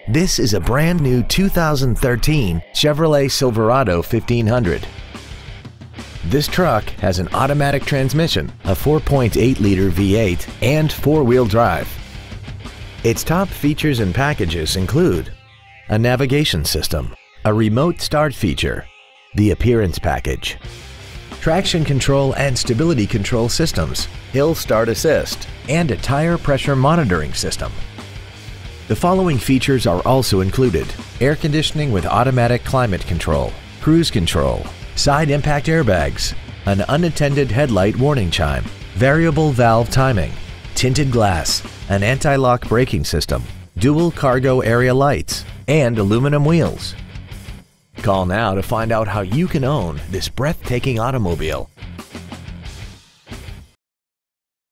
This is a brand new 2013 Chevrolet Silverado 1500. This truck has an automatic transmission, a 4.8-liter V8, and four-wheel drive. Its top features and packages include a navigation system, a remote start feature, the appearance package, traction control and stability control systems, hill start assist, and a tire pressure monitoring system. The following features are also included: air conditioning with automatic climate control, cruise control, side impact airbags, an unattended headlight warning chime, variable valve timing, tinted glass, an anti-lock braking system, dual cargo area lights, and aluminum wheels. Call now to find out how you can own this breathtaking automobile.